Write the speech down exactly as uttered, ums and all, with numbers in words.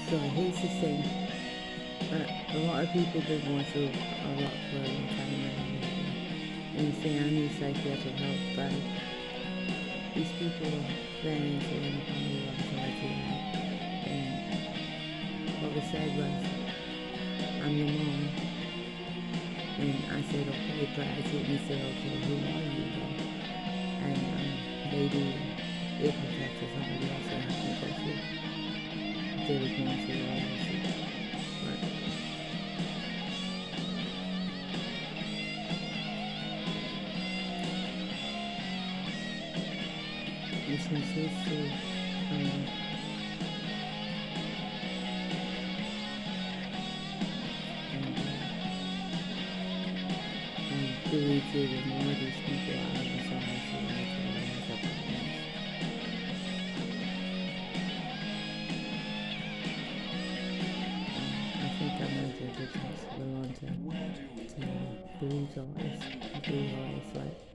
So here's the thing. Uh, a lot of people have been going through a lot for a long time now. And you say I need psychiatric help, but these people are planning to run upon me while I'm trying. And what was said was, I'm your mom. And I said, okay, but I didn't say, okay, who are you? And um, maybe it protects somebody else that I can go through. They were going through all this. But this one's so true. Um, and, uh, I really do ignore these people out of the side so I can make up with them. I think I'm going to do this ralanda to blue eyes, blue eyes, like